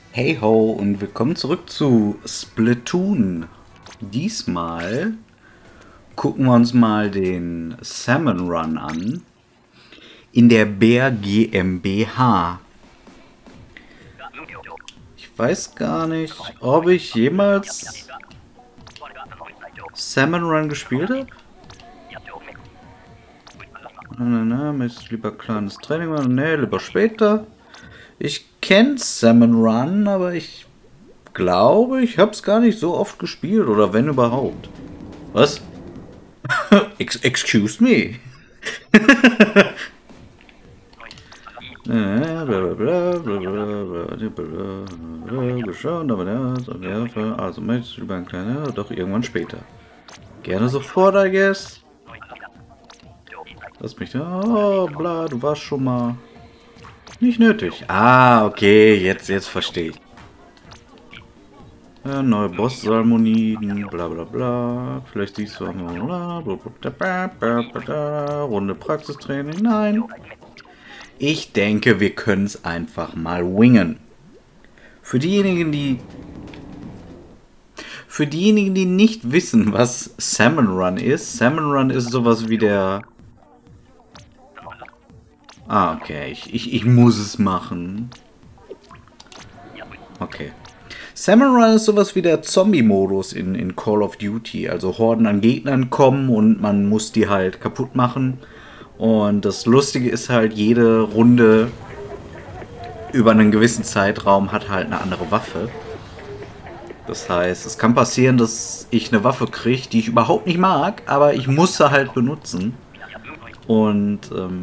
Hey ho und willkommen zurück zu Splatoon. Diesmal gucken wir uns mal den Salmon Run an in der Bär GmbH. Ich weiß gar nicht, ob ich jemals Salmon Run gespielt habe. Möchtest lieber kleines Training machen? Nee, lieber später. Ich kenne Salmon Run, aber ich glaube, ich habe es gar nicht so oft gespielt oder wenn überhaupt. Was? Excuse me. Also möchtest du lieber ein kleiner, doch irgendwann später. Gerne sofort, I guess. Lass mich da. Oh, bla, du warst schon mal. Nicht nötig. Ah, okay, jetzt verstehe ich. Ja, neue Boss-Salmoniden, bla bla bla. Vielleicht siehst du auch mal. Runde Praxistraining. Nein. Ich denke, wir können es einfach mal wingen. Für diejenigen, die nicht wissen, was Salmon Run ist sowas wie der. Ah, okay. Ich muss es machen. Okay. Salmon Run ist sowas wie der Zombie-Modus in Call of Duty. Also Horden an Gegnern kommen und man muss die halt kaputt machen. Und das Lustige ist halt, jede Runde über einen gewissen Zeitraum hat halt eine andere Waffe. Das heißt, es kann passieren, dass ich eine Waffe kriege, die ich überhaupt nicht mag, aber ich muss sie halt benutzen. Und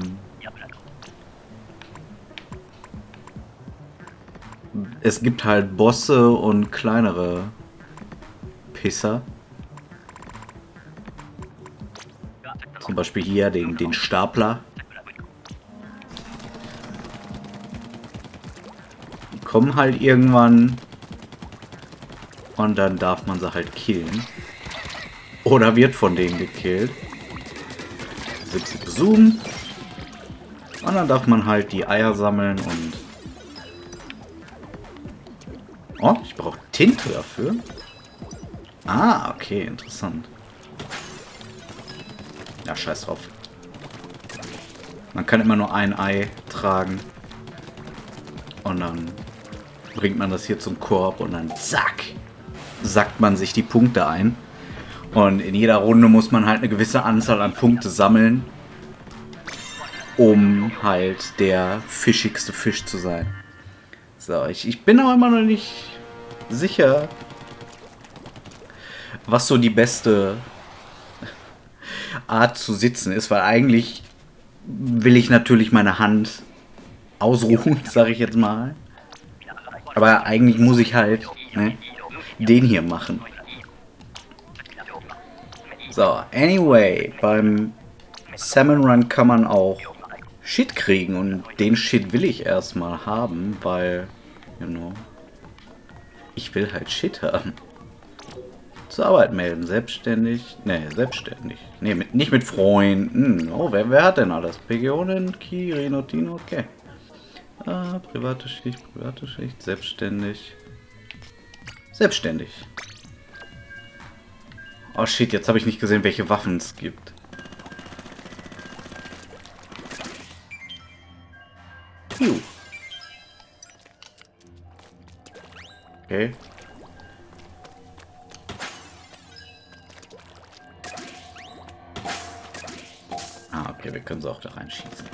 es gibt halt Bosse und kleinere Pisser. Zum Beispiel hier den Stapler. Die kommen halt irgendwann und dann darf man sie halt killen. Oder wird von denen gekillt. Sind sie bezoomt. Und dann darf man halt die Eier sammeln und... Oh, ich brauche Tinte dafür. Ah, okay, interessant. Ja, scheiß drauf. Man kann immer nur ein Ei tragen. Und dann bringt man das hier zum Korb und dann zack, sackt man sich die Punkte ein. Und in jeder Runde muss man halt eine gewisse Anzahl an Punkte sammeln, um halt der fischigste Fisch zu sein. So, ich bin aber immer noch nicht sicher, was so die beste Art zu sitzen ist, weil eigentlich will ich natürlich meine Hand ausruhen, sage ich jetzt mal. Aber eigentlich muss ich halt den hier machen. So, anyway, beim Salmon Run kann man auch Shit kriegen und den Shit will ich erstmal haben, weil, you know, ich will halt Shit haben. Zur Arbeit melden, selbstständig, ne, selbstständig, ne, nicht mit Freunden. Oh, wer hat denn alles? Pegionen, Kirino, Tino, okay. Ah, private Schicht, selbstständig. Selbstständig. Oh shit, jetzt habe ich nicht gesehen, welche Waffen es gibt. Piu. Okay. Ah, okay, wir können sie auch da reinschießen.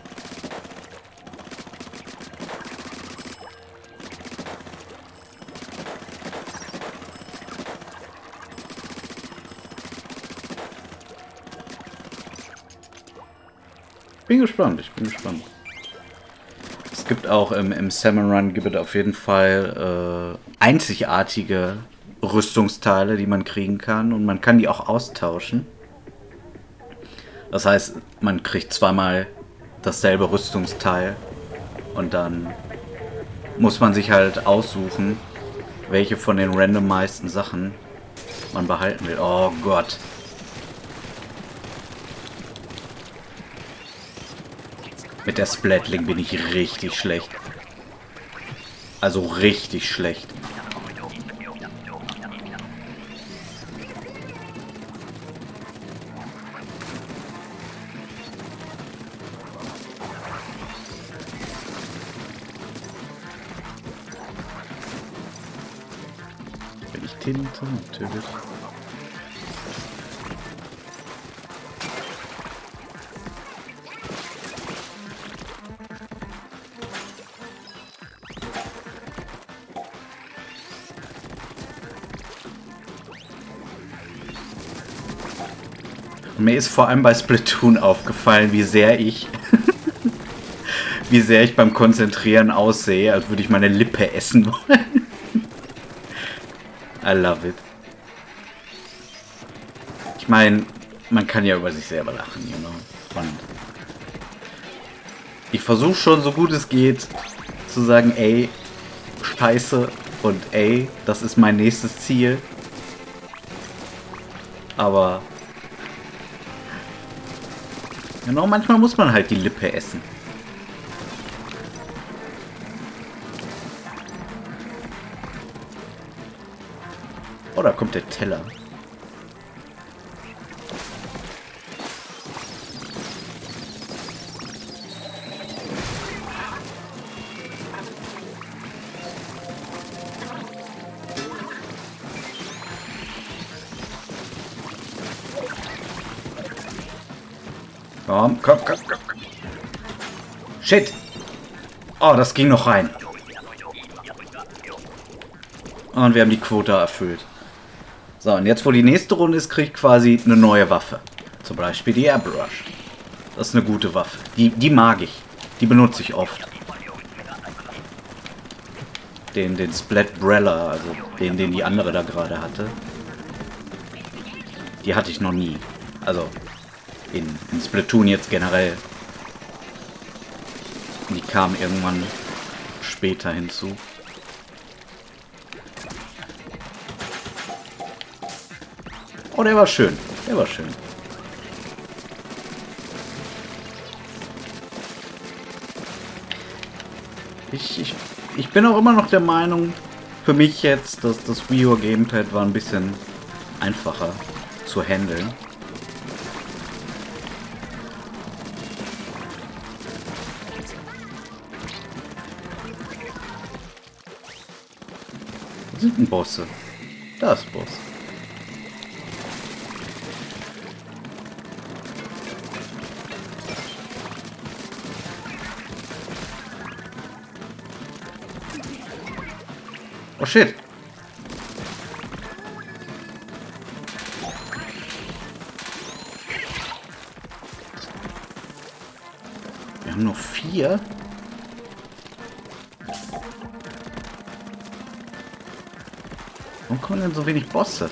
Ich bin gespannt. Es gibt auch im Salmon Run gibt es auf jeden Fall einzigartige Rüstungsteile, die man kriegen kann und man kann die auch austauschen. Das heißt, man kriegt zweimal dasselbe Rüstungsteil und dann muss man sich halt aussuchen, welche von den randommeisten Sachen man behalten will. Oh Gott. Mit der Splatling bin ich richtig schlecht. Also richtig schlecht. Bin ich Tinte? Natürlich. Mir ist vor allem bei Splatoon aufgefallen, wie sehr ich beim Konzentrieren aussehe, als würde ich meine Lippe essen wollen. I love it. Ich meine, man kann ja über sich selber lachen, you know. Und ich versuche schon, so gut es geht, zu sagen, ey, scheiße und ey, das ist mein nächstes Ziel. Aber genau, manchmal muss man halt die Lippe essen. Oh, da kommt der Teller. Komm. Shit. Oh, das ging noch rein. Und wir haben die Quota erfüllt. So, und jetzt, wo die nächste Runde ist, kriege ich quasi eine neue Waffe. Zum Beispiel die Airbrush. Das ist eine gute Waffe. Die mag ich. Die benutze ich oft. Den Splatbrella, also den die andere da gerade hatte. Die hatte ich noch nie. Also in Splatoon jetzt generell. Die kam irgendwann später hinzu. Oh, der war schön. Der war schön. Ich bin auch immer noch der Meinung, für mich jetzt, dass das Wii U Gamepad war ein bisschen einfacher zu handeln. Wo sind denn Bosse? Da ist Boss. Oh shit. Wir haben nur 4. Warum kommen denn so wenig Bosse?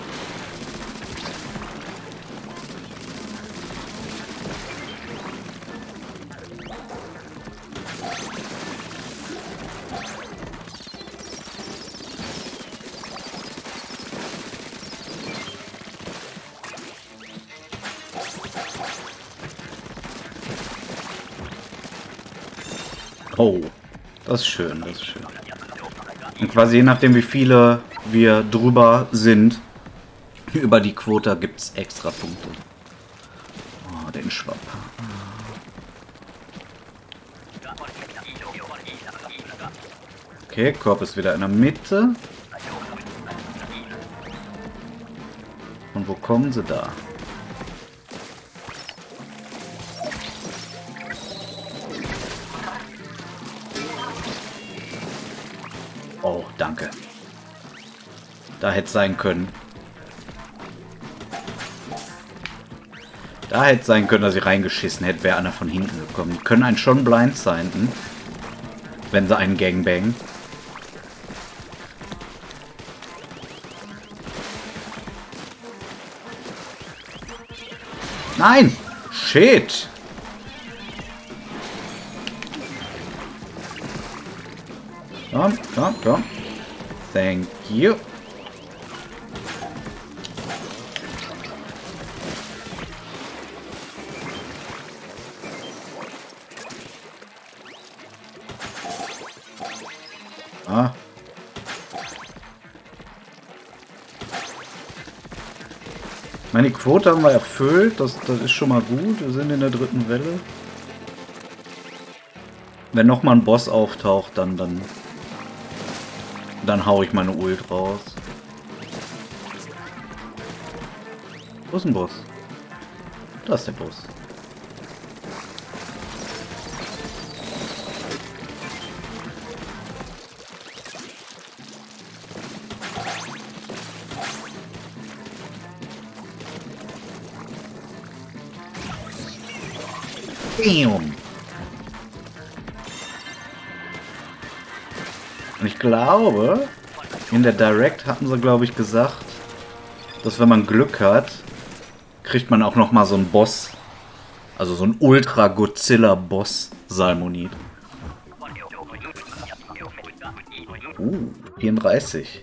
Oh, das ist schön, das ist schön. Und quasi je nachdem, wie viele wir drüber sind, über die Quota gibt es extra Punkte. Oh, den Schwapp. Okay, Korb ist wieder in der Mitte. Und wo kommen sie da? Oh, danke. Da hätte es sein können. Da hätte es sein können, dass ich reingeschissen hätte, wäre einer von hinten gekommen. Die können einen schon blindsinden, wenn sie einen Gangbang. Nein! Shit! Komm, komm, komm. Thank you. Ah. Meine Quote haben wir erfüllt. Das ist schon mal gut. Wir sind in der 3. Welle. Wenn nochmal ein Boss auftaucht, dann hau ich meine Ult raus. Wo ist ein Boss? Da ist der Boss. Bam. Und ich glaube, in der Direct hatten sie, glaube ich, gesagt, dass wenn man Glück hat, kriegt man auch noch mal so einen Boss. Also so ein Ultra-Godzilla-Boss Salmonid. 34.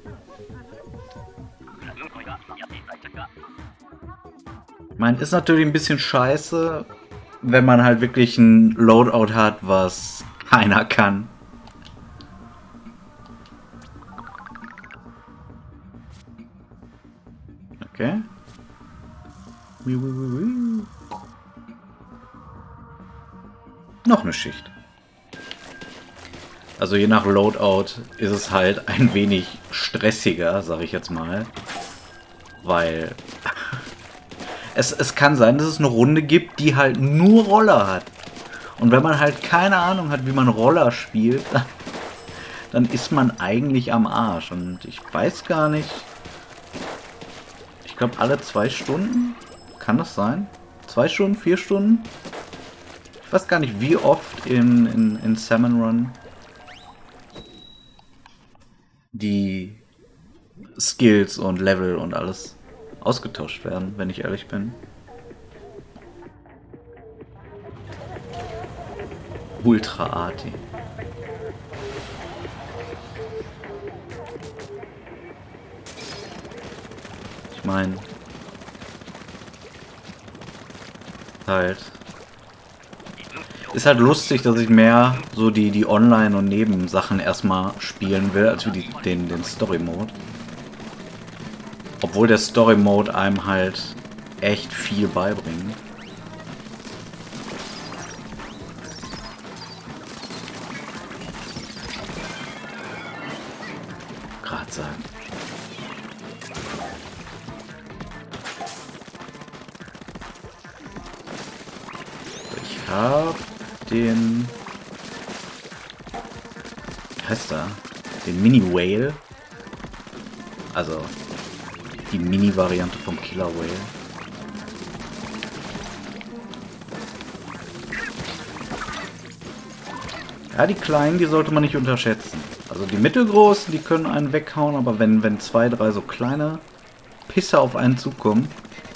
Ich meine, ist natürlich ein bisschen scheiße, wenn man halt wirklich ein Loadout hat, was keiner kann. Okay. Noch eine Schicht. Also je nach Loadout ist es halt ein wenig stressiger, sag ich jetzt mal. Weil es kann sein, dass es eine Runde gibt, die halt nur Roller hat. Und wenn man halt keine Ahnung hat, wie man Roller spielt, dann ist man eigentlich am Arsch. Und ich weiß gar nicht. Ich glaube alle 2 Stunden. Kann das sein? 2 Stunden, 4 Stunden? Ich weiß gar nicht, wie oft in Salmon Run die Skills und Level und alles ausgetauscht werden, wenn ich ehrlich bin. Ultra Arti. Ich meine, ist halt lustig, dass ich mehr so die Online- und Nebensachen erstmal spielen will, als wie den Story-Mode. Obwohl der Story-Mode einem halt echt viel beibringt. Gerade sagen. Ich hab den... Wie heißt der? Den Mini-Whale. Also die Mini-Variante vom Killer Whale. Ja, die kleinen, die sollte man nicht unterschätzen. Also die mittelgroßen, die können einen weghauen, aber wenn 2, 3 so kleine Pisser auf einen zukommen,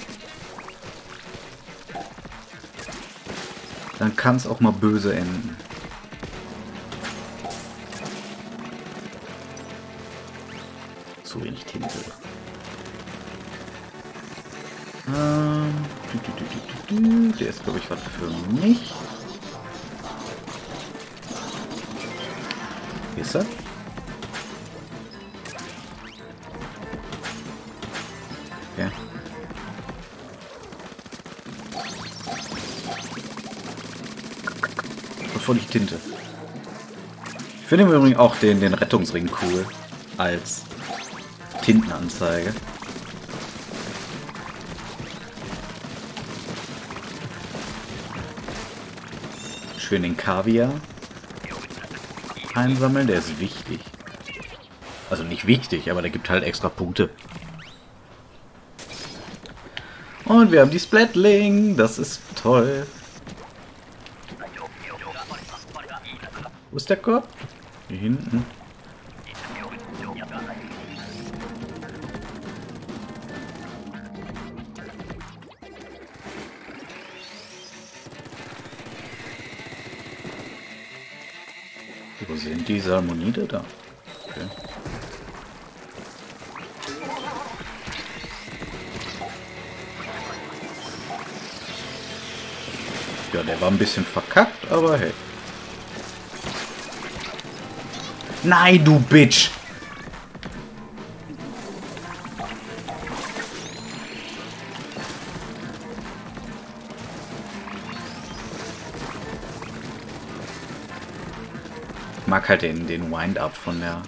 dann kann es auch mal böse enden. Zu wenig Tinte. Der ist, glaube ich, was für mich. Hier ist er. Okay. Bevor die Tinte. Ich finde im Übrigen auch den Rettungsring cool. Als Tintenanzeige. Schön den Kaviar einsammeln, der ist wichtig. Also nicht wichtig, aber der gibt halt extra Punkte. Und wir haben die Splatling, das ist toll. Wo ist der Korb? Hier hinten. Wo sind die Salmonide da? Okay. Ja, der war ein bisschen verkackt, aber hey. Nein, du Bitch! Ich mag halt den Wind-Up von der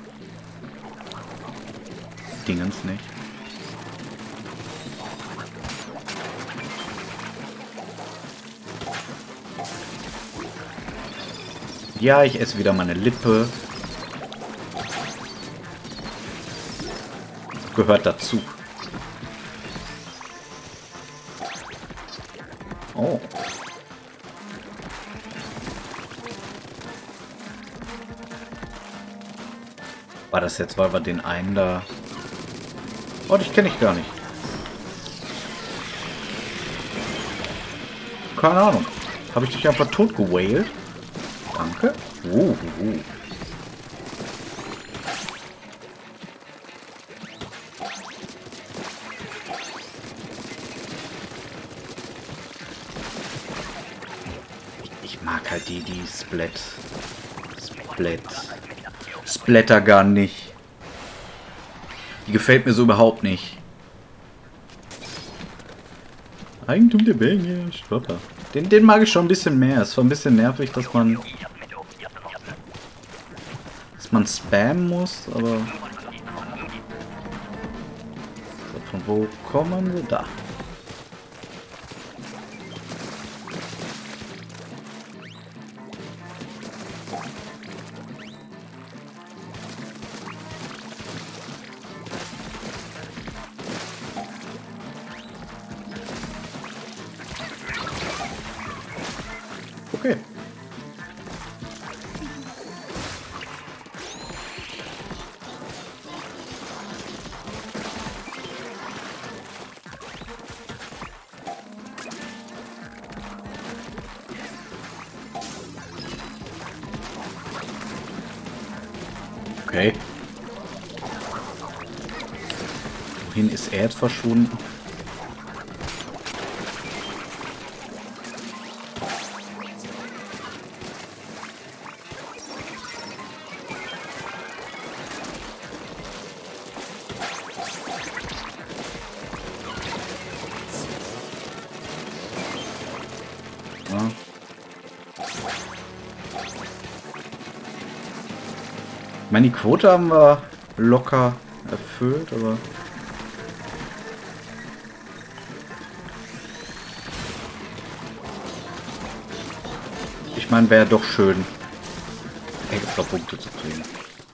Dingens nicht. Ja, ich esse wieder meine Lippe. Gehört dazu. Oh. War das jetzt, weil wir den einen da... Oh, dich kenne ich gar nicht. Keine Ahnung. Habe ich dich einfach tot gewailt? Danke. Ich mag halt die Splattergun nicht. Die gefällt mir so überhaupt nicht. Eigentum der Bänge, Stopper. Den mag ich schon ein bisschen mehr. Es war ein bisschen nervig, dass man spammen muss, aber... So, von wo kommen wir? Da. Okay. Okay. Wohin ist er jetzt verschwunden? Ja. Ich meine, die Quote haben wir locker erfüllt, aber... Ich meine, wäre doch schön, extra Punkte zu kriegen.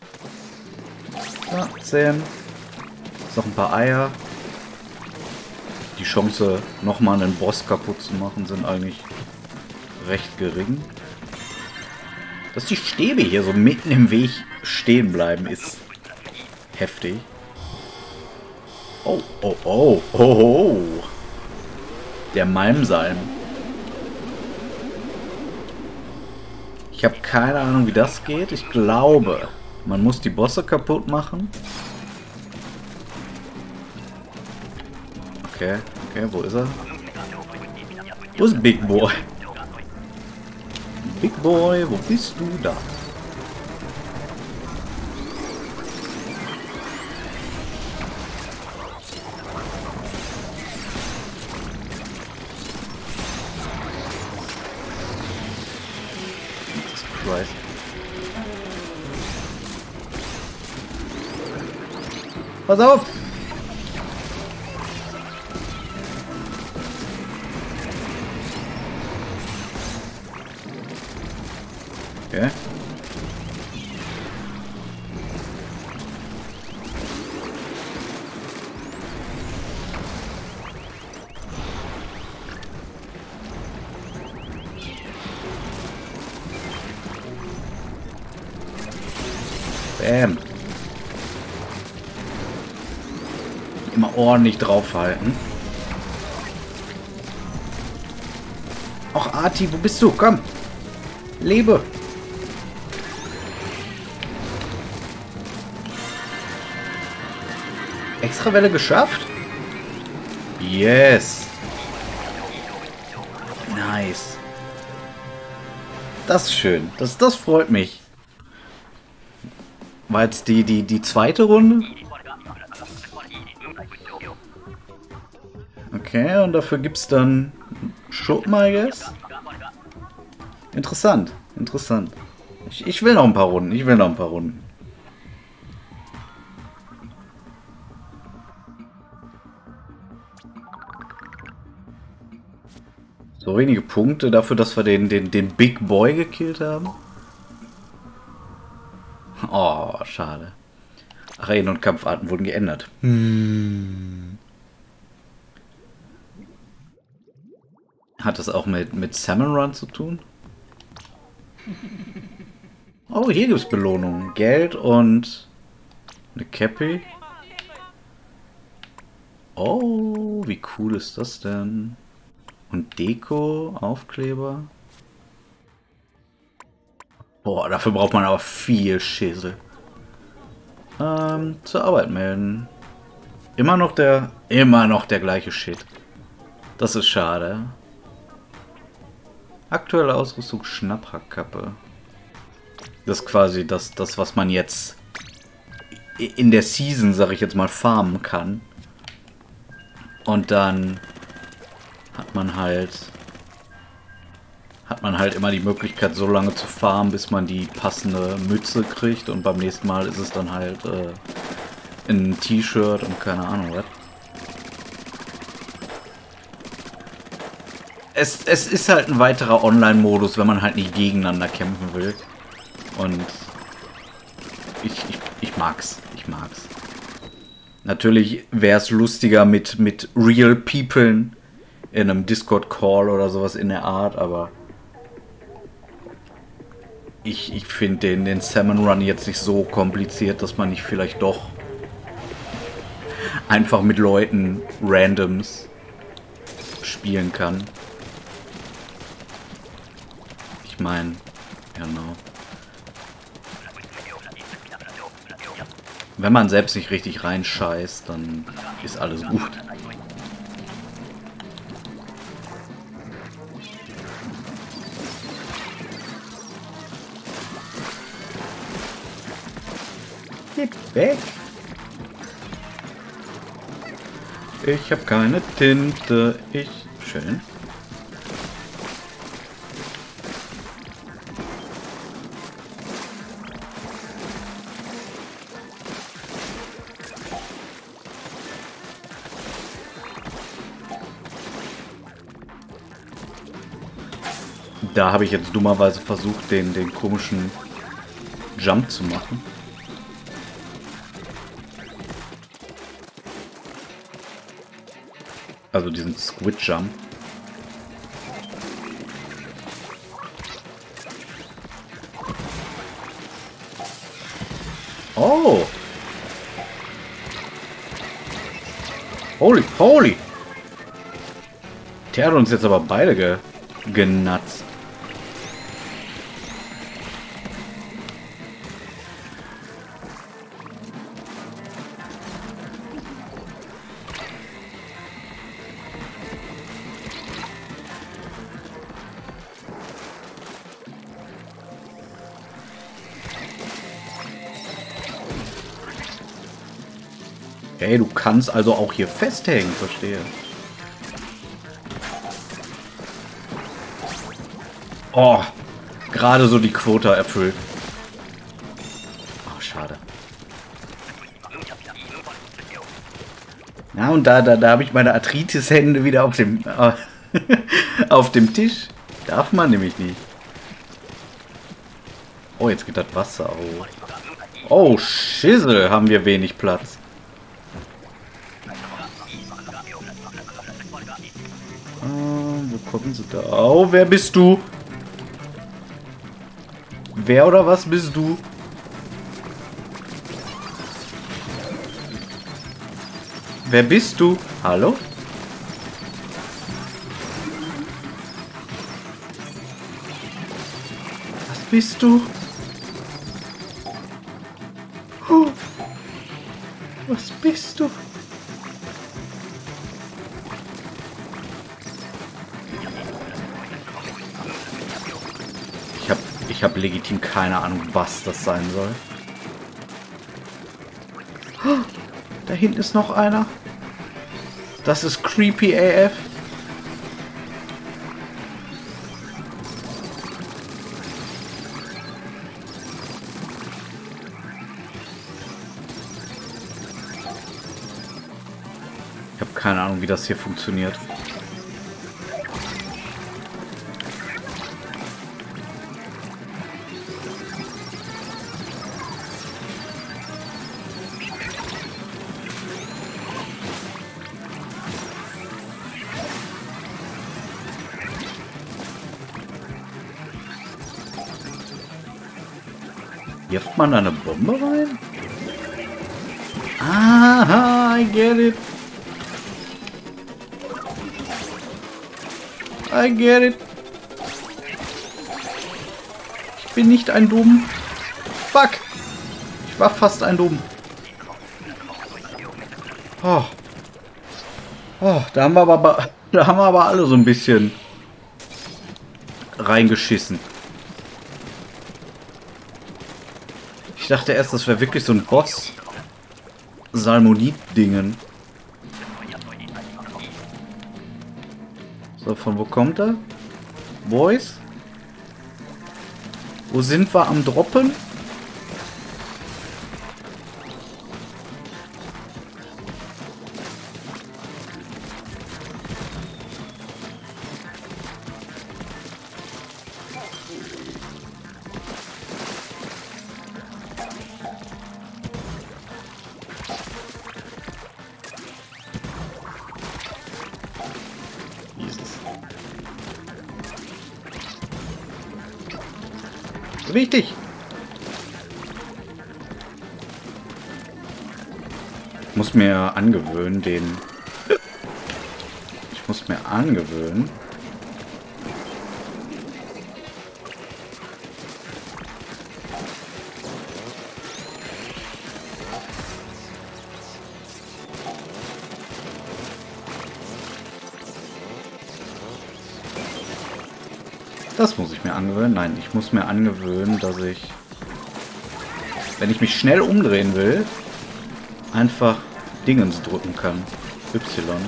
Ja, 10. Noch ein paar Eier. Die Chance, nochmal einen Boss kaputt zu machen, sind eigentlich recht gering. Dass die Stäbe hier so mitten im Weg stehen bleiben, ist heftig. Oh, oh, oh, oh, oh. Der Malmsalm. Ich habe keine Ahnung, wie das geht. Ich glaube, man muss die Bosse kaputt machen. Okay, okay, wo ist er? Wo ist Big Boy? Big Boy, wo bist du da? Jesus Christ. Pass auf! Okay. Bam. Immer ordentlich draufhalten. Och, Arti, wo bist du? Komm. Lebe. Extra Welle geschafft? Yes. Nice. Das ist schön. Das freut mich. War jetzt die zweite Runde? Okay, und dafür gibt's dann Schuppen, I guess? Interessant, interessant. Ich will noch ein paar Runden, ich will noch ein paar Runden. So wenige Punkte dafür, dass wir den Big Boy gekillt haben. Oh, schade. Arenen und Kampfarten wurden geändert. Hat das auch mit Salmon Run zu tun? Oh, hier gibt es Belohnungen. Geld und eine Cappy. Oh, wie cool ist das denn? Und Deko, Aufkleber. Boah, dafür braucht man aber viel Schäsel. Zur Arbeit melden. Immer noch der gleiche Shit. Das ist schade. Aktuelle Ausrüstung Schnapphackkappe. Das ist quasi das, was man jetzt in der Season, sag ich jetzt mal, farmen kann. Und dann hat man halt immer die Möglichkeit, so lange zu farmen, bis man die passende Mütze kriegt. Und beim nächsten Mal ist es dann halt ein T-Shirt und keine Ahnung was. Es ist halt ein weiterer Online-Modus, wenn man halt nicht gegeneinander kämpfen will. Und ich mag's. Ich mag's. Natürlich wäre es lustiger mit real people in einem Discord-Call oder sowas in der Art, aber ich finde den Salmon Run jetzt nicht so kompliziert, dass man nicht vielleicht doch einfach mit Leuten Randoms spielen kann. Ich meine, genau. Wenn man selbst nicht richtig reinscheißt, dann ist alles gut. Geht weg! Ich habe keine Tinte. Schön. Da habe ich jetzt dummerweise versucht, den komischen Jump zu machen. Also diesen Squid Jump. Oh! Holy! Der hat uns jetzt aber beide genatzt. Hey, du kannst also auch hier festhängen, verstehe. Oh, gerade so die Quota erfüllt. Oh, schade. Ja, und da habe ich meine Arthritis-Hände wieder auf dem, auf dem Tisch. Darf man nämlich nicht. Oh, jetzt geht das Wasser hoch. Oh, Schissel, haben wir wenig Platz. Wo kommen sie da? Oh, wer bist du? Wer oder was bist du? Wer bist du? Hallo? Was bist du? Oh. Was bist du? Ich hab legitim keine Ahnung, was das sein soll. Da hinten ist noch einer. Das ist creepy AF. Ich habe keine Ahnung, wie das hier funktioniert. Wirft man da eine Bombe rein? Aha, I get it. I get it. Ich bin nicht ein Dumm. Fuck. Ich war fast ein Dumm. Oh. Oh, da haben wir aber alle so ein bisschen reingeschissen. Ich dachte erst, das wäre wirklich so ein Boss. Salmonid-Dingen. So, von wo kommt er? Boys? Wo sind wir am Droppen? Richtig. Ich muss mir angewöhnen, Ich muss mir angewöhnen. Das muss ich mir angewöhnen. Nein, ich muss mir angewöhnen, dass ich, wenn ich mich schnell umdrehen will, einfach Dingens drücken kann. Y.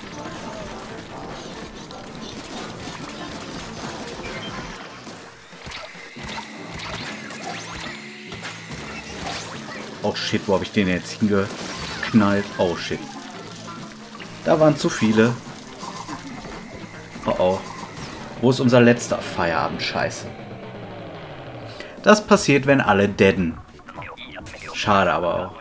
Oh shit, wo habe ich den jetzt hingeknallt? Oh shit. Da waren zu viele. Oh oh. Wo ist unser letzter Feierabend? Scheiße. Das passiert, wenn alle deaden. Schade aber auch.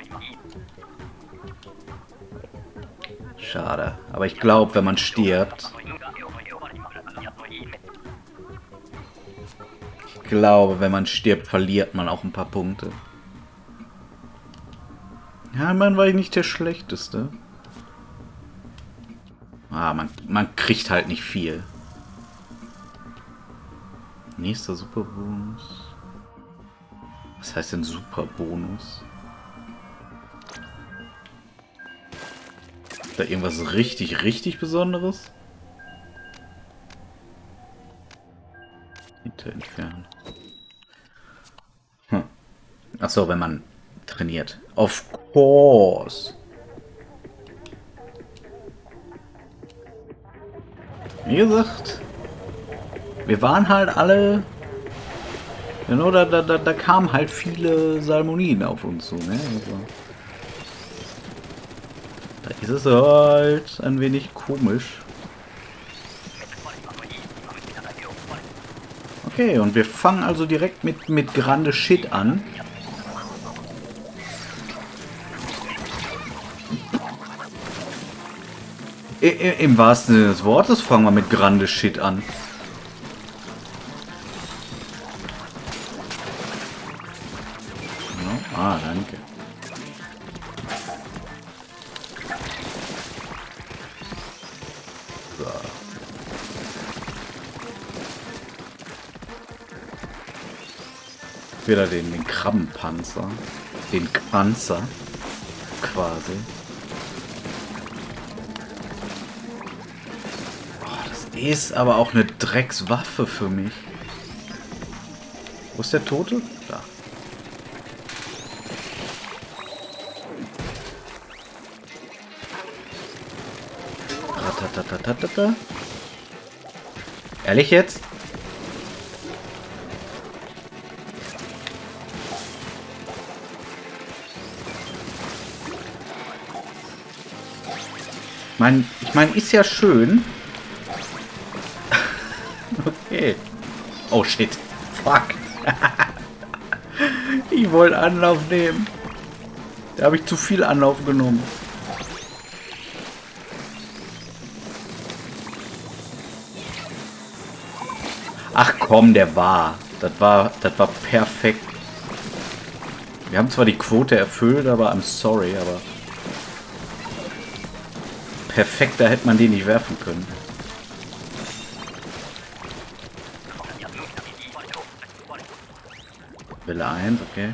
Schade. Aber ich glaube, wenn man stirbt... Ich glaube, wenn man stirbt, verliert man auch ein paar Punkte. Ja, immerhin war ich nicht der Schlechteste. Ah, man kriegt halt nicht viel. Nächster Superbonus. Was heißt denn Superbonus? Ist da irgendwas richtig Besonderes? Hinter entfernen. Achso, wenn man trainiert. Of course. Wie gesagt, wir waren halt alle... Genau, da kamen halt viele Salmoniden auf uns zu, ne? Also, da ist es halt ein wenig komisch. Okay, und wir fangen also direkt mit grande Shit an. Im wahrsten Sinne des Wortes fangen wir mit grande Shit an. Ah, danke. So. Wieder den Krabbenpanzer. Den Panzer. Quasi. Oh, das ist aber auch eine Dreckswaffe für mich. Wo ist der Tote? Da. Ehrlich jetzt? Ich meine, ist ja schön. Okay. Oh shit. Fuck. Ich wollte Anlauf nehmen. Da habe ich zu viel Anlauf genommen. Ach komm, der war. Das war perfekt. Wir haben zwar die Quote erfüllt, aber I'm sorry, aber perfekter hätte man den nicht werfen können. Welle 1, okay.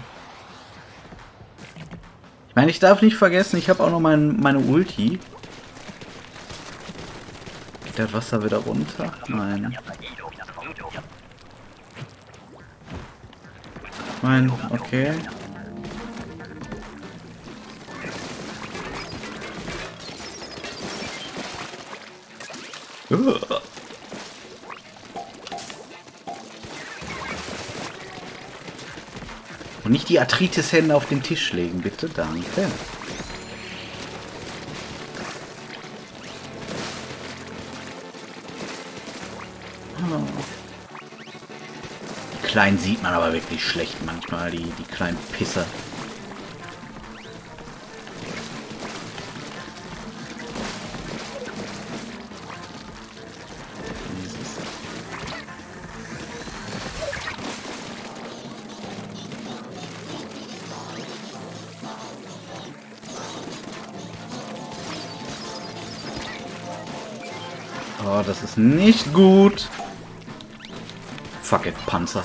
Ich meine, ich darf nicht vergessen, ich habe auch noch meine Ulti. Geht das Wasser wieder runter? Nein. Ich meine, okay. Und nicht die Arthritis-Hände auf den Tisch legen, bitte. Danke. Oh. Die Kleinen sieht man aber wirklich schlecht manchmal, die kleinen Pisser. Oh, das ist nicht gut. Fuck it, Panzer.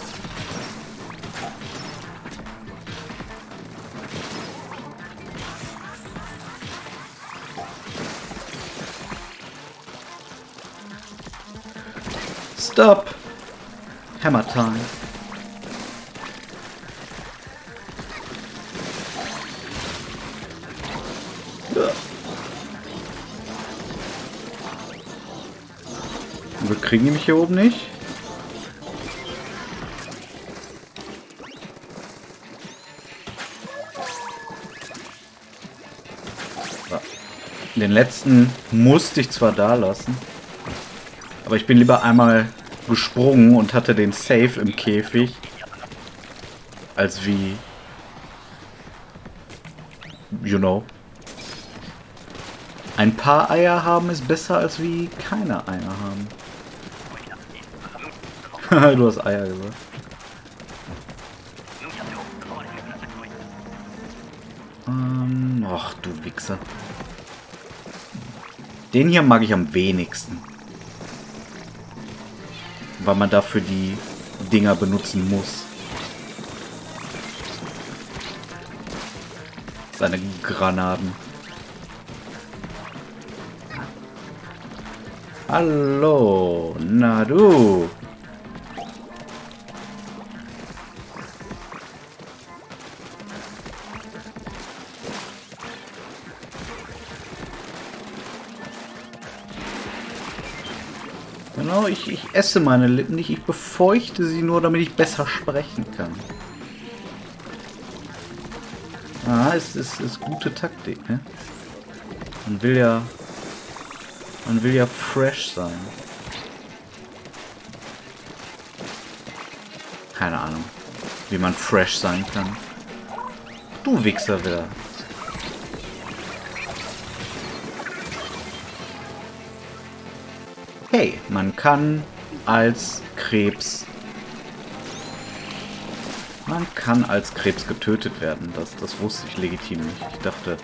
Stop. Hammer time. Wir kriegen die mich hier oben nicht. Den letzten musste ich zwar da lassen, aber ich bin lieber einmal gesprungen und hatte den Safe im Käfig, als wie, you know. Ein paar Eier haben ist besser als wie keine Eier haben. Du hast Eier gesagt. Ach du Wichser. Den hier mag ich am wenigsten. Weil man dafür die Dinger benutzen muss. Seine Granaten. Hallo, na du. Genau, ich esse meine Lippen nicht, ich befeuchte sie nur, damit ich besser sprechen kann. Ah, ist gute Taktik, ne? Man will ja fresh sein. Keine Ahnung, wie man fresh sein kann. Du Wichser wieder. Hey, man kann als Krebs getötet werden. Das wusste ich legitim nicht. Ich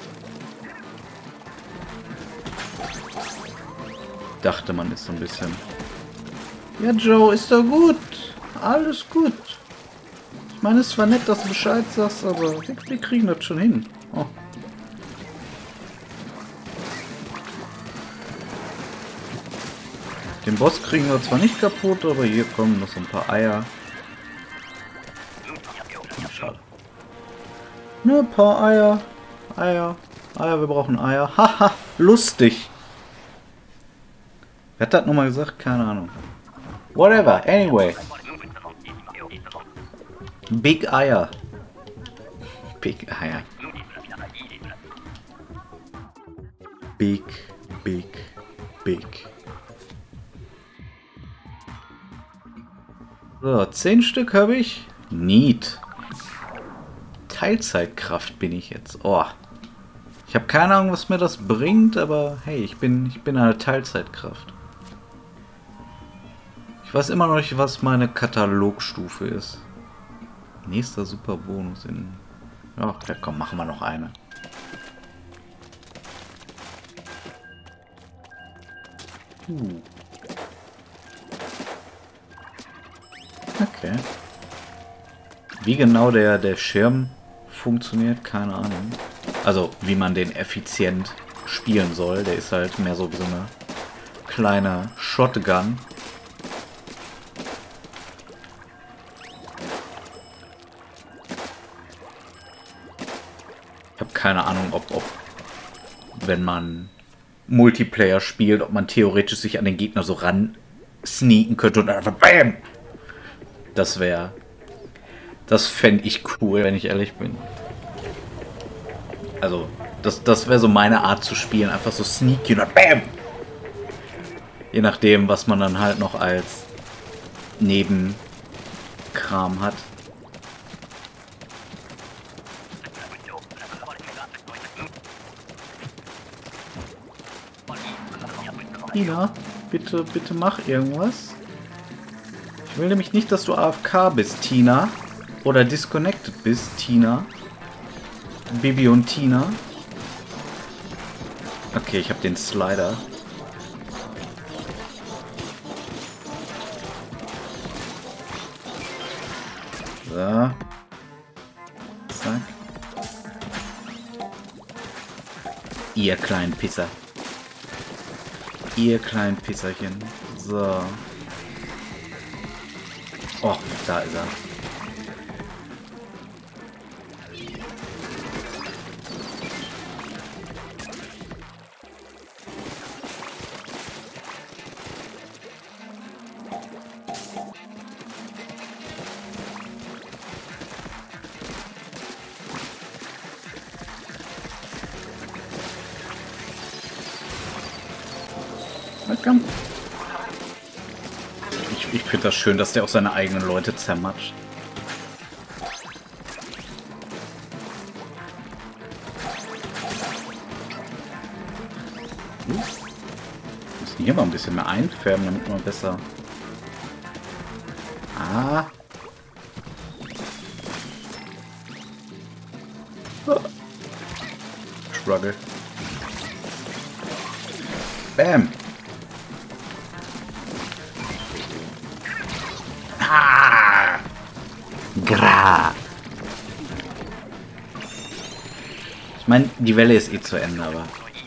dachte man ist so ein bisschen. Ja, Joe, ist doch gut. Alles gut. Ich meine, es ist zwar nett, dass du Bescheid sagst, aber wir kriegen das schon hin. Oh. Den Boss kriegen wir zwar nicht kaputt, aber hier kommen noch so ein paar Eier. Ja, schade. Ne, ein paar Eier. Eier, wir brauchen Eier. Haha, lustig. Wer hat das nochmal gesagt? Keine Ahnung. Whatever, anyway. Big Eier. Big Eier. Big, big, big. So, 10 Stück habe ich. Neat. Teilzeitkraft bin ich jetzt. Oh. Ich habe keine Ahnung, was mir das bringt, aber hey, ich bin eine Teilzeitkraft. Ich weiß immer noch nicht, was meine Katalogstufe ist. Nächster super Bonus in... Ja, okay, komm, machen wir noch eine. Okay. Wie genau der Schirm funktioniert, keine Ahnung. Also, wie man den effizient spielen soll. Der ist halt mehr so wie so eine kleine Shotgun. Ich habe keine Ahnung, ob wenn man Multiplayer spielt, ob man theoretisch sich an den Gegner so ran sneaken könnte und einfach BAM! Das fände ich cool, wenn ich ehrlich bin. Also, das wäre so meine Art zu spielen. Einfach so sneaky und BAM! Je nachdem, was man dann halt noch als Nebenkram hat. Tina, bitte mach irgendwas. Ich will nämlich nicht, dass du AFK bist, Tina. Oder disconnected bist, Tina. Bibi und Tina. Okay, ich habe den Slider. So. Zack. Ihr kleinen Pisser. Ihr kleinen Pisserchen. So. Oh, da ist er. Komm. Ich finde das schön, dass der auch seine eigenen Leute zermatscht. Müssen hier mal ein bisschen mehr einfärben, damit man besser... Ah. Struggle. Bam. Ah. Gra. Ich meine, die Welle ist eh zu Ende, aber...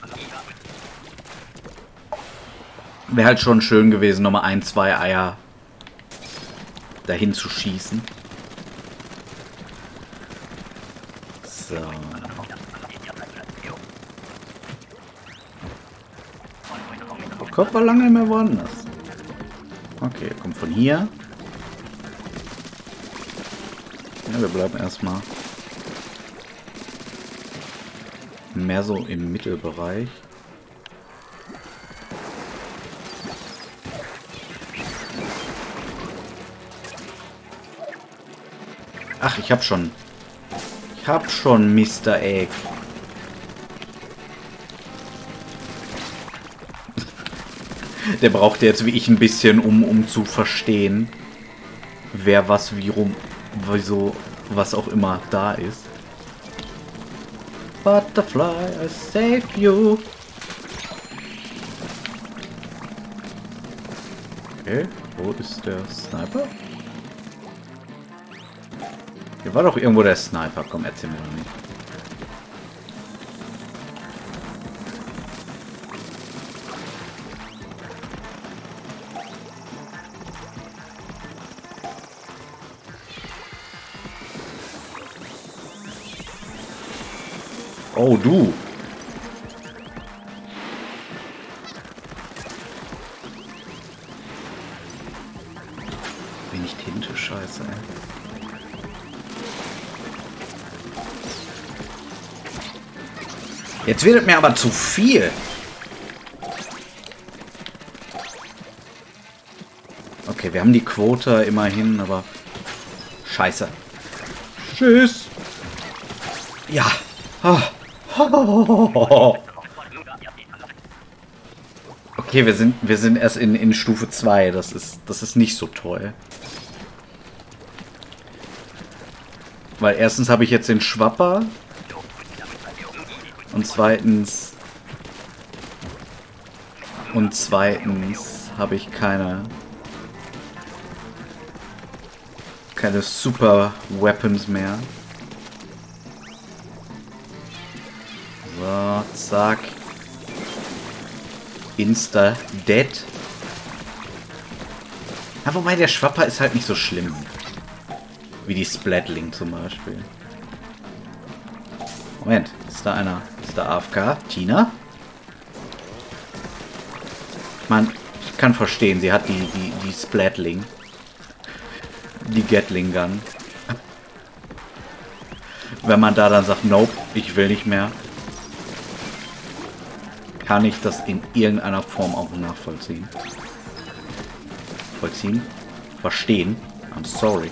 Wäre halt schon schön gewesen, nochmal 1, 2 Eier dahin zu schießen. So. Kopf war lange nicht mehr woanders. Okay, kommt von hier. Ja, wir bleiben erstmal mehr so im Mittelbereich. Ach, ich hab schon Mr. Egg. Der braucht jetzt wie ich ein bisschen, um zu verstehen, wer was wie rum, wieso, was auch immer da ist. Butterfly, I save you. Okay, wo ist der Sniper? Hier war doch irgendwo der Sniper. Komm, erzähl mir doch nicht. Oh, du. Jetzt wird es mir aber zu viel. Okay, wir haben die Quote immerhin, aber... Scheiße. Tschüss. Ja. Okay, wir sind erst in Stufe 2. Das ist nicht so toll. Weil erstens habe ich jetzt den Schwapper. Und zweitens habe ich keine Super Weapons mehr. So, zack. Insta dead. Ja, wobei der Schwapper ist halt nicht so schlimm. Wie die Splatling zum Beispiel. Moment, ist da einer? Ist da AFK? Tina? Man, ich kann verstehen, sie hat die Splatling. Die Gatling Gun. Wenn man da dann sagt, nope, ich will nicht mehr, kann ich das in irgendeiner Form auch nachvollziehen. Verstehen? I'm sorry.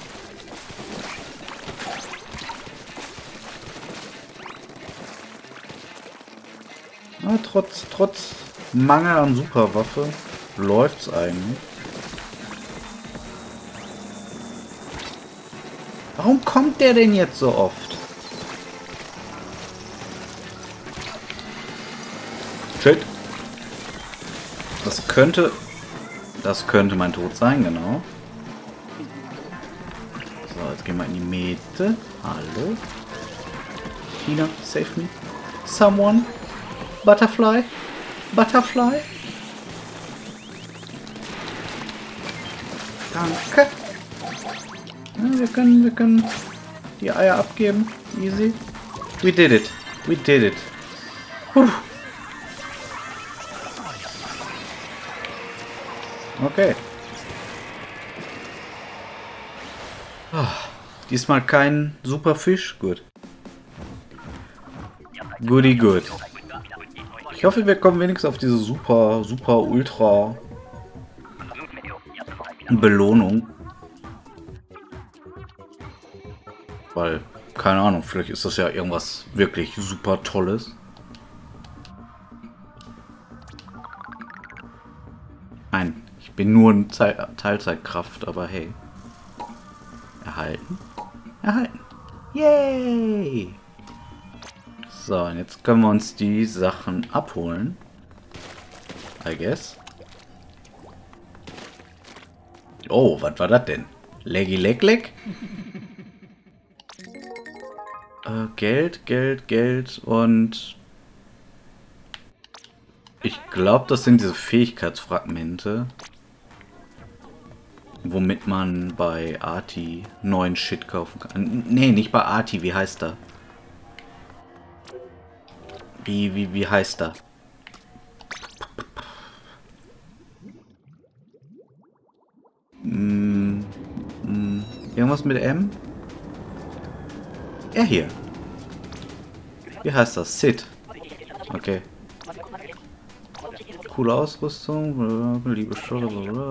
Ja, trotz Mangel an Superwaffe läuft's eigentlich. Warum kommt der denn jetzt so oft? Shit. Das könnte mein Tod sein, genau. So, jetzt gehen wir in die Mitte. Hallo? Tina, save me. Someone? Butterfly? Butterfly? Danke. Ja, wir können die Eier abgeben. Easy. We did it. We did it. Puh. Okay. Oh, diesmal kein Superfisch. Gut. Goody good. Ich hoffe, wir kommen wenigstens auf diese super, ultra Belohnung. Weil, keine Ahnung, vielleicht ist das ja irgendwas wirklich super Tolles. Nein, ich bin nur eine Teilzeitkraft, aber hey. Erhalten? Erhalten. Yay! So, und jetzt können wir uns die Sachen abholen. I guess. Oh, was war das denn? Leggy Leg Leg? Geld und... Ich glaube, das sind diese Fähigkeitsfragmente. Womit man bei Arti neuen Shit kaufen kann. Nee, nicht bei Arti, wie heißt er? Wie heißt er? Irgendwas mit M? Er hier. Wie heißt das? Sid. Okay. Coole Ausrüstung. Liebe Scholle.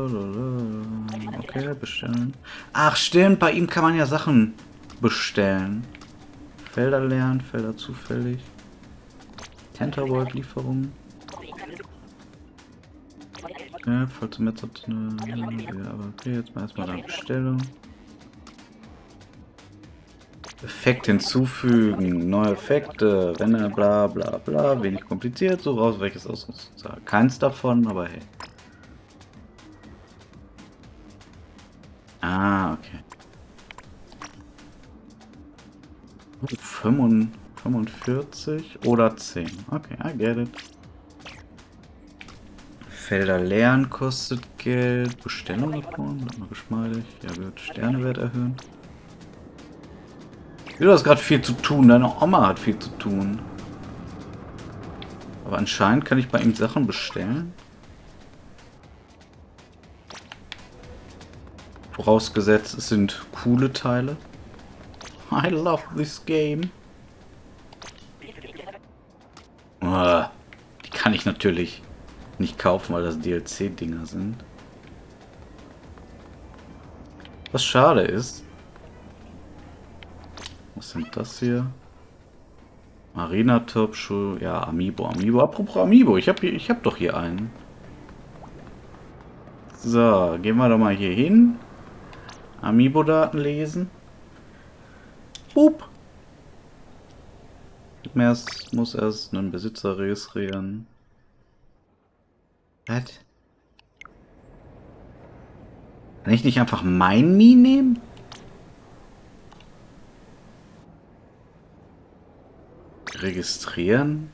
Okay, bestellen. Ach stimmt, bei ihm kann man ja Sachen bestellen. Felder lernen, Felder zufällig. Tenterworld-Lieferung. Ja, falls du jetzt hat ja, aber okay, jetzt mal erstmal eine Bestellung. Effekt hinzufügen, neue Effekte, wenn er bla bla bla, wenig kompliziert, so raus, welches Ausrüstung. Keins davon, aber hey. Ah, okay. 45 oder 10. Okay, I get it. Felder leeren kostet Geld. Bestellung abholen, bleibt mal geschmeidig. Ja gut, Sternewert erhöhen. Du hast gerade viel zu tun, deine Oma hat viel zu tun. Aber anscheinend kann ich bei ihm Sachen bestellen. Vorausgesetzt, es sind coole Teile. I love this game. ich natürlich nicht kaufen, weil das DLC-Dinger sind. Was schade ist. Was sind das hier? Marina Top Schuh. Ja, Amiibo. Apropos Amiibo. Ich hab doch hier einen. So, gehen wir doch mal hier hin. Amiibo-Daten lesen. Boop. Muss erst einen Besitzer registrieren. Was? Kann ich nicht einfach mein Mii nehmen? Registrieren?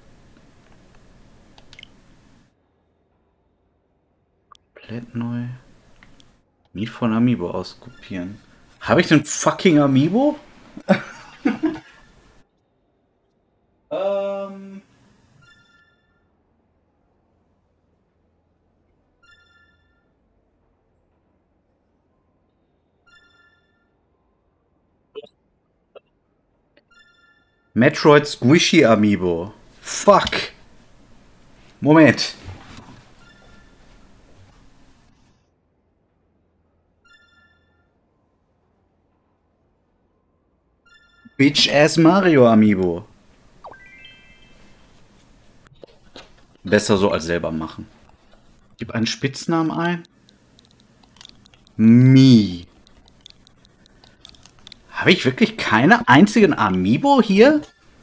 Komplett neu. Mii von Amiibo auskopieren. Habe ich den fucking Amiibo? Metroid Squishy Amiibo. Fuck. Moment. Bitch Ass Mario Amiibo. Besser so als selber machen. Gib einen Spitznamen ein. Mii. Habe ich wirklich keine einzigen Amiibo hier?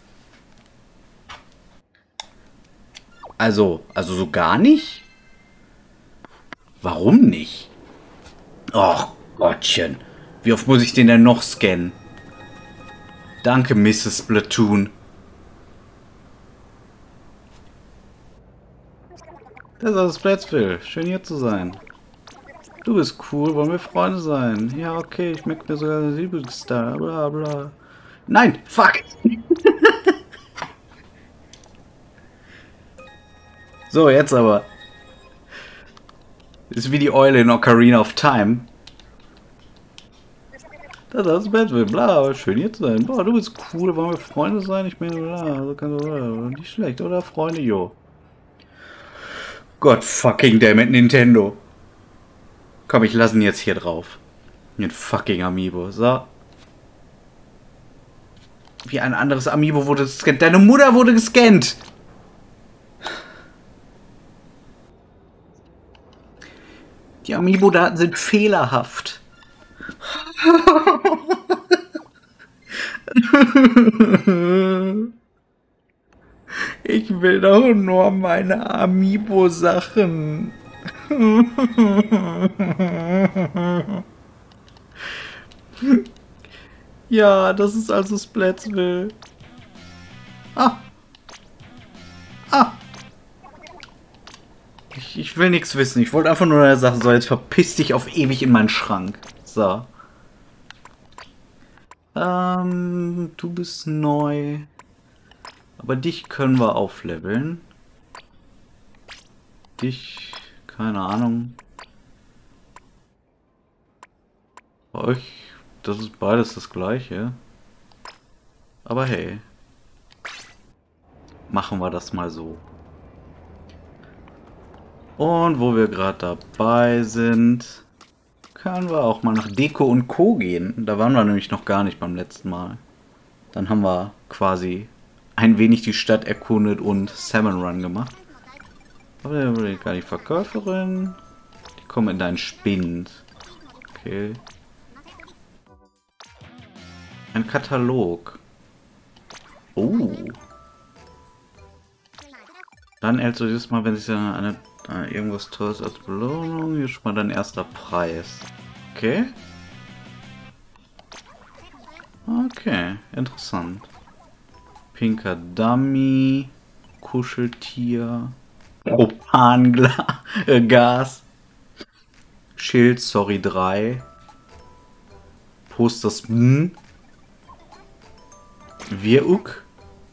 Also so gar nicht? Warum nicht? Och Gottchen. Wie oft muss ich den denn noch scannen? Danke, Mrs. Splatoon. Das ist aus Splatsville. Schön hier zu sein. Du bist cool, wollen wir Freunde sein? Ja, okay, ich merke mir sogar den Lieblingsstar, bla bla. Nein, fuck! So, jetzt aber. Ist wie die Eule in Ocarina of Time. Das ist Splatsville, bla, schön hier zu sein. Boah, du bist cool, wollen wir Freunde sein? Ich meine, bla, so kann so, nicht schlecht, oder? Freunde, jo. Gott fucking dammit, Nintendo. Komm, ich lasse ihn jetzt hier drauf. Den fucking Amiibo. So. Wie ein anderes Amiibo wurde gescannt. Deine Mutter wurde gescannt. Die Amiibo-Daten sind fehlerhaft. Ich will doch nur meine Amiibo-Sachen. Ja, das ist also Splatsville. Ah. Ich will nichts wissen. Ich wollte einfach nur eine Sache. So, jetzt verpiss dich auf ewig in meinen Schrank. So. Du bist neu. Aber dich können wir aufleveln. Dich, keine Ahnung. Bei euch, das ist beides das gleiche. Aber hey. Machen wir das mal so. Und wo wir gerade dabei sind, können wir auch mal nach Deko und Co. gehen. Da waren wir nämlich noch gar nicht beim letzten Mal. Dann haben wir quasi ein wenig die Stadt erkundet und Salmon Run gemacht. Aber da will gar die Verkäuferin. Die kommen in deinen Spind. Okay. Ein Katalog. Oh. Dann erhältst du dieses Mal, wenn sich eine irgendwas Tolles als Belohnung. Hier schon mal dein erster Preis. Okay. Okay, interessant. Pinker Dummy, Kuscheltier, Propangas, Schild, sorry 3, Posters, Wiruk.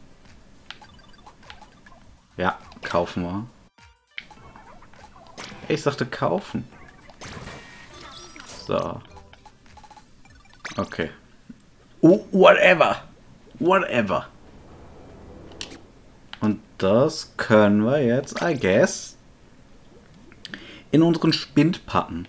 Ja, kaufen wir. Ich sagte kaufen. So. Okay. Oh, whatever. Whatever. Und das können wir jetzt, I guess, in unseren Spind packen.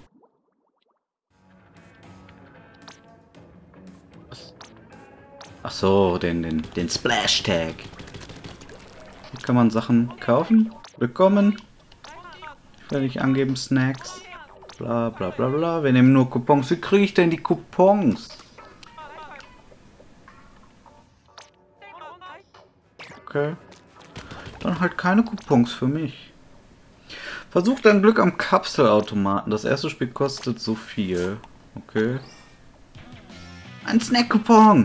Ach so, den Splash Tag. Hier kann man Sachen kaufen, bekommen. Ich will nicht angeben, Snacks. Bla bla bla bla. Wir nehmen nur Coupons. Wie kriege ich denn die Coupons? Okay. Dann halt keine Coupons für mich. Versuch dein Glück am Kapselautomaten. Das erste Spiel kostet so viel. Okay. Ein Snack-Coupon.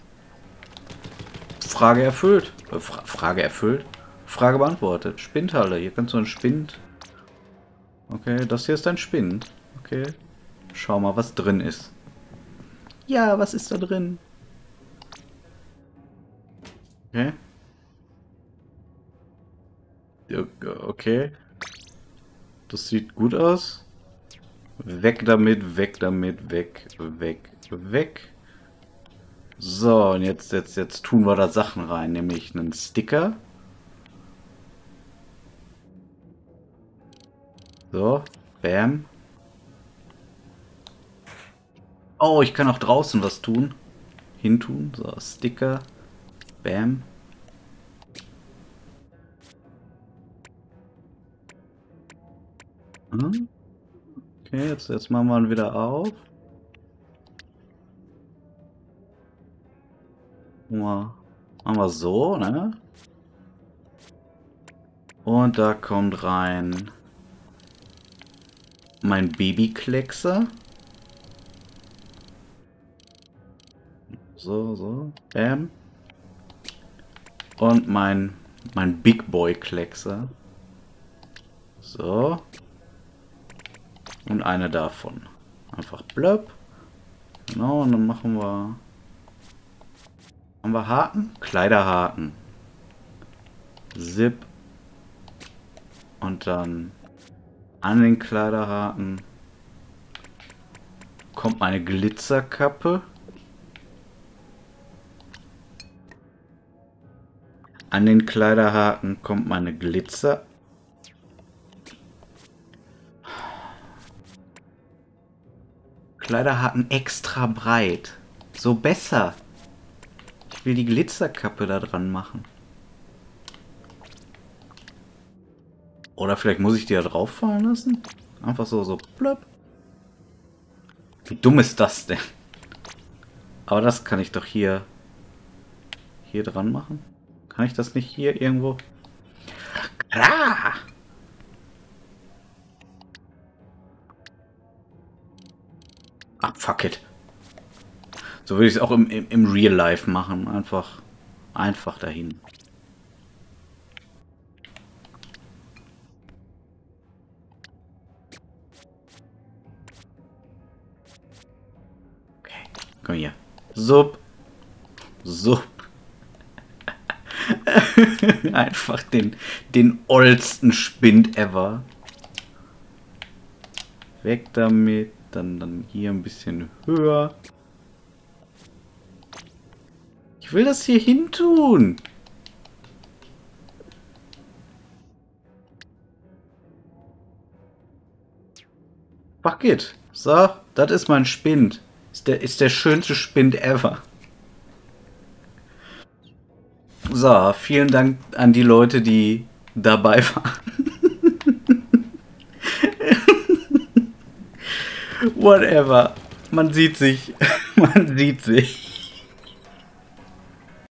Frage erfüllt. Frage erfüllt? Frage beantwortet. Spindhalle. Hier kannst du einen Spind. Okay, das hier ist ein Spind. Okay. Schau mal, was drin ist. Ja, was ist da drin? Okay. Okay. Das sieht gut aus. Weg damit, weg damit, weg, weg, weg. So, und jetzt tun wir da Sachen rein, nämlich einen Sticker. So, bam. Oh, ich kann auch draußen was tun. Hintun, so, Sticker. Bam. Okay, jetzt machen wir ihn wieder auf. Machen wir so, ne? Und da kommt rein mein Babykleckser. So, bam. Und mein Big Boy Kleckser. So. Und eine davon. Einfach blöb. Genau, und dann machen wir... Haben wir Haken? Kleiderhaken. Zip. Und dann an den Kleiderhaken kommt meine Glitzerkappe. An den Kleiderhaken kommt meine Glitzer. Kleiderhaken extra breit. So besser. Ich will die Glitzerkappe da dran machen. Oder vielleicht muss ich die da drauf fallen lassen? Einfach so blöb. Wie dumm ist das denn? Aber das kann ich doch hier dran machen. Kann ich das nicht hier irgendwo? Klar! Ah, fuck it. So würde ich es auch im Real Life machen. Einfach dahin. Okay, komm hier. Sub. Einfach den oldsten Spind ever. Weg damit. Dann hier ein bisschen höher. Ich will das hier hin tun. Fuck it. So, das ist mein Spind. Ist der schönste Spind ever. So, vielen Dank an die Leute, die dabei waren. Whatever. Man sieht sich. Man sieht sich.